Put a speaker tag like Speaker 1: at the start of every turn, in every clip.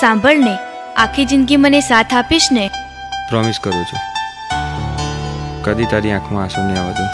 Speaker 1: सांभळने आखी जिंदगी मने साथ आपीश ने?
Speaker 2: प्रॉमिस करू छू, कदी तारी आँख में आंसू नहीं आवा दूं।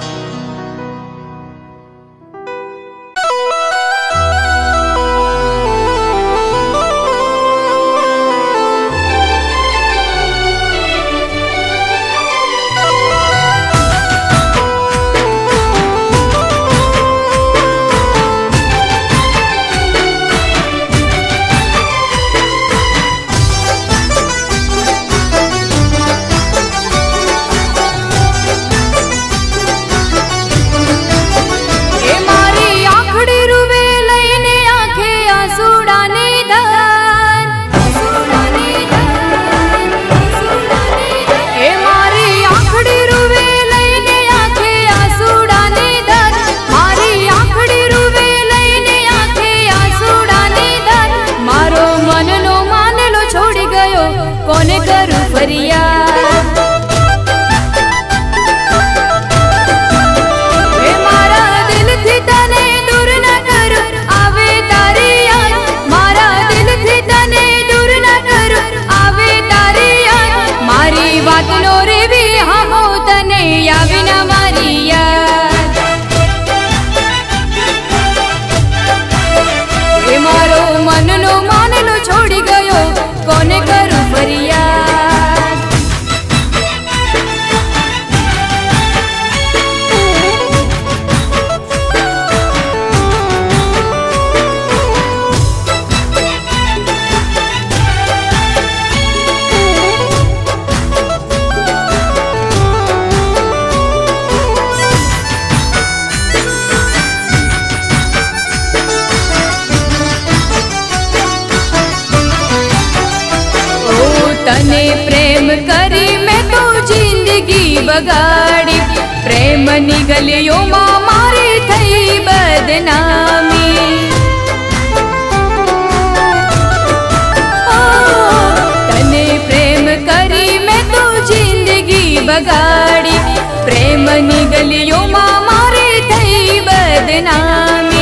Speaker 3: कोने करू फरियाद, मारा दिल थी तने दूर न करू, आवे तारी याद। मारा दिल थी तने दूर न करू, आवे तारी याद। मारी बात नो रेवी हमो तने आवे न मारी याद। मारो मन नो मान लो छोड़ी गयो, कोने करू फरियाद। तने प्रेम करी मैं तो जिंदगी बगाड़ी, प्रेम निगलियो मां मारी थई बदनामी। तने प्रेम करी मैं तो जिंदगी बगाड़ी, प्रेम निगलियो मां मारी थई बदनामी।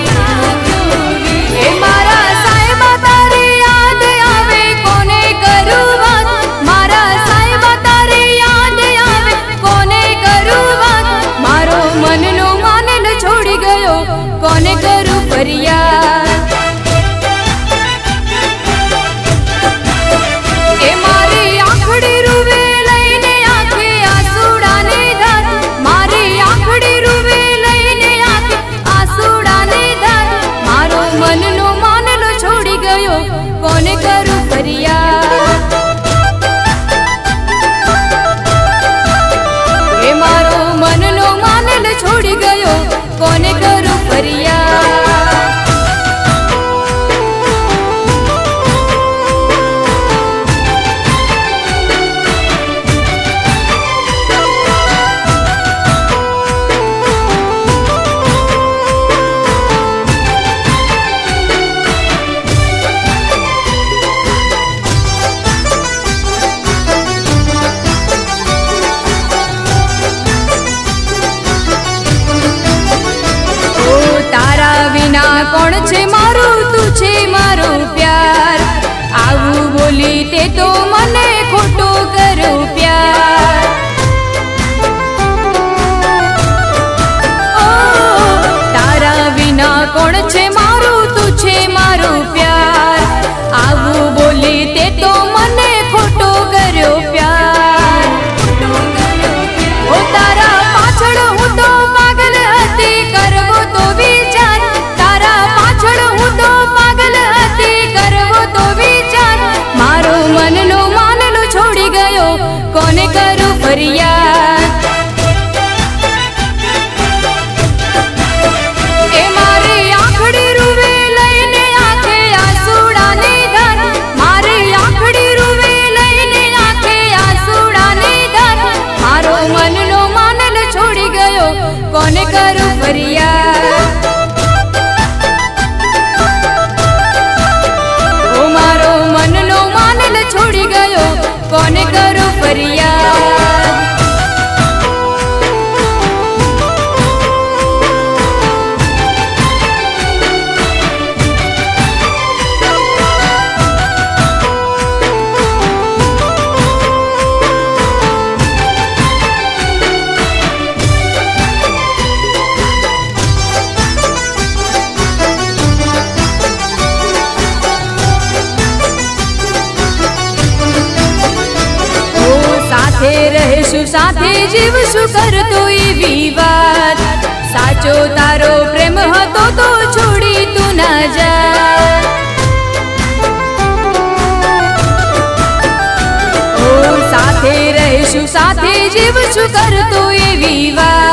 Speaker 3: मारा साहिबा तारी याद आवे, कोने करू बात। मारा साहिबा तारी याद आवे, कोने करू बात। मारो मन नो माने न छोड़ी गयो, कोने करू फरियाद। ए मारी आखड़ी रुवे लईने आंखे आंसुडाने धार। मारी आखड़ी रुवे लईने आंखे आंसुडाने धार। मारो मन नो मान लो छोड़ी गयो, कोने करू फरियाद। ए मारो मन नो मान लो छोड़ी गयो, कोने करू फरियाद। तारा विना कोण छे मारू, तू छे मारो प्यार। आवू बोली ते तो मने खोटो करो प्यार। तारा विना कोण छे मारू, तू छे मारो प्यार। आवू बोली ते तो मने खोटो करो प्यार। ओ तारा पाछळ हूँ तो पागल हती, करवो तो विचार। तारा पाछळ हूँ तो पागल हती, करवो तो विचार। मारो मन नो मान लो छोड़ी गयो, कोने करू फरियाद। ए मारी आखड़ी रुवे लईने आंखे आंसुडाने धार। मारी आखड़ी रुवे लईने आंखे आंसुडाने धार। मारो मन नो मान लो छोड़ी गयो, कोने करू फरियाद। ओ मारो मन नो मान लो छोड़ी गयो, कोने करू फरियाद। साथे रहेशु साथे जीवशु करतो एवी वात। साचो तारो प्रेम हतो तो छोड़ी तू ना जा। ओ साथे रहेशु साथे जीवशु करतो एवी वात।